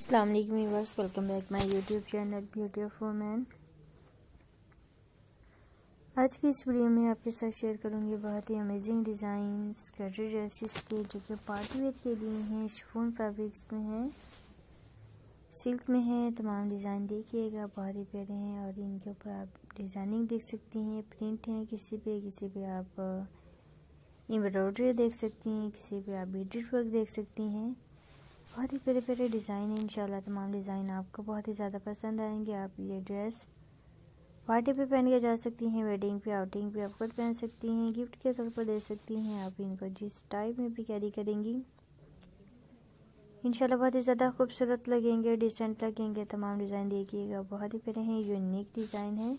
अस्सलाम वालेकुम viewers, welcome back my YouTube channel beauty of women. आज की इस वीडियो में आपके साथ शेयर करूंगी बहुत ही अमेजिंग डिज़ाइन स्कर्ट ड्रेसेस के, जो कि पार्टी वेयर के लिए हैं। शिफॉन फैब्रिक्स में है, सिल्क में है। तमाम डिज़ाइन देखिएगा, बहुत ही प्यारे हैं और इनके ऊपर आप डिज़ाइनिंग देख सकती हैं, प्रिंट है किसी पे आप एम्ब्रॉयडरी देख सकती हैं, किसी पे आप बीटेड वर्क देख सकती हैं। बहुत ही प्यारे प्यारे डिज़ाइन है। इंशाल्लाह तमाम डिज़ाइन आपको बहुत ही ज़्यादा पसंद आएंगे। आप ये ड्रेस पार्टी पे पहन के जा सकती हैं, वेडिंग पे, आउटिंग पे आप खुद पहन सकती हैं, गिफ्ट के तौर पर दे सकती हैं। आप इनको जिस टाइप में भी कैरी करेंगी इंशाल्लाह बहुत ही ज़्यादा खूबसूरत लगेंगे, डिसेंट लगेंगे। तमाम डिज़ाइन देखिएगा, बहुत ही प्यारे हैं, यूनिक डिज़ाइन है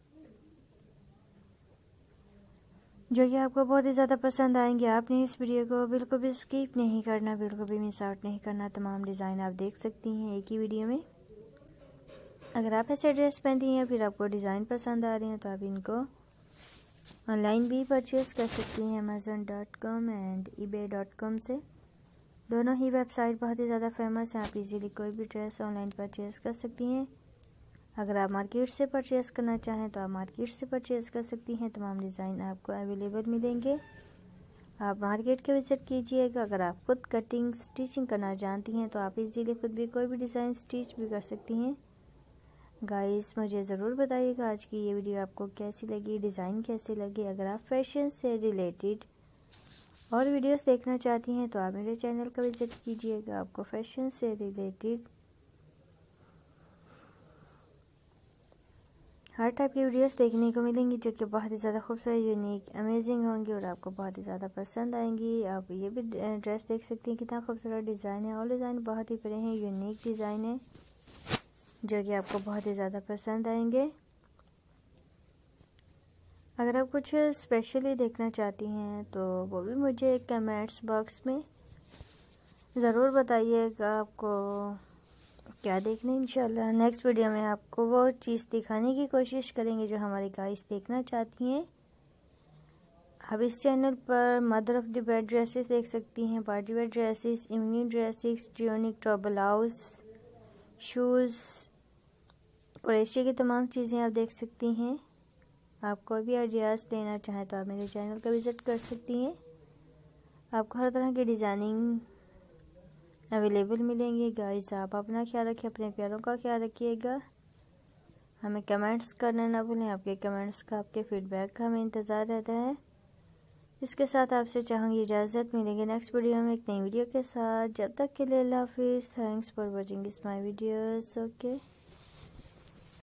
जो कि आपको बहुत ही ज़्यादा पसंद आएंगे। आपने इस वीडियो को बिल्कुल भी स्किप नहीं करना, बिल्कुल भी मिस आउट नहीं करना। तमाम डिज़ाइन आप देख सकती हैं एक ही वीडियो में। अगर आप ऐसे ड्रेस पहनती हैं फिर आपको डिज़ाइन पसंद आ रहे हैं तो आप इनको ऑनलाइन भी परचेज़ कर सकती हैं amazon.com एंड ebay.com से। दोनों ही वेबसाइट बहुत ही ज़्यादा फेमस हैं। आप इजीली कोई भी ड्रेस ऑनलाइन परचेज़ कर सकती हैं। अगर आप मार्केट से परचेज़ करना चाहें तो आप मार्केट से परचेज़ कर सकती हैं। तमाम डिज़ाइन आपको अवेलेबल मिलेंगे, आप मार्केट के विज़िट कीजिएगा। अगर आप खुद कटिंग स्टिचिंग करना जानती हैं तो आप इजीली खुद भी कोई भी डिज़ाइन स्टिच भी कर सकती हैं। गाइस, मुझे ज़रूर बताइएगा आज की ये वीडियो आपको कैसी लगी, डिज़ाइन कैसे लगे। अगर आप फैशन से रिलेटेड और वीडियोस देखना चाहती हैं तो आप मेरे चैनल का विज़िट कीजिएगा। आपको फैशन से रिलेटेड हर टाइप की वीडियोस देखने को मिलेंगी जो कि बहुत ही ज़्यादा खूबसूरत, यूनिक, अमेजिंग होंगी और आपको बहुत ही ज़्यादा पसंद आएंगी। आप ये भी ड्रेस देख सकती हैं, कितना खूबसूरत डिज़ाइन है। ऑल डिज़ाइन बहुत ही प्यारे हैं, यूनिक डिज़ाइन है जो कि आपको बहुत ही ज़्यादा पसंद आएंगे। अगर आप कुछ स्पेशली देखना चाहती हैं तो वो भी मुझे कमेंट्स बॉक्स में ज़रूर बताइएगा आपको क्या देखना है। इंशाल्लाह नेक्स्ट वीडियो में आपको वो चीज़ दिखाने की कोशिश करेंगे जो हमारे गाइस देखना चाहती हैं। आप इस चैनल पर mother of the bed dresses देख सकती हैं, party wear dresses, evening dresses, tunic, top blouse, shoes, क्रोशिया की तमाम चीज़ें आप देख सकती हैं। आप कोई भी आइडियाज़ लेना चाहें तो आप मेरे चैनल का विज़िट कर सकती हैं। आपको हर तरह की डिज़ाइनिंग अवेलेबल मिलेंगे। गाइस, आप अपना ख्याल रखिए, अपने प्यारों का ख्याल रखिएगा। हमें कमेंट्स करना ना भूलें, आपके कमेंट्स का, आपके फीडबैक का हमें इंतज़ार रहता है। इसके साथ आपसे चाहूँगी इजाज़त, मिलेंगे नेक्स्ट वीडियो में एक नई वीडियो के साथ। जब तक के लिए अल्लाह हाफिज़। Thanks for watching this my videos. Okay.